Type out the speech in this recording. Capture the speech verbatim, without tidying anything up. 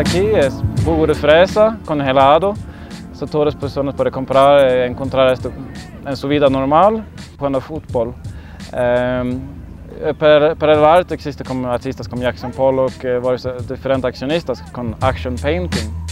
aquí es jugo de fresa, congelado. So, todas las personas pueden comprar y encontrar esto en su vida normal jugando fútbol. Um, para, para el arte existen como artistas como Acción, que varios diferentes accionistas con action painting.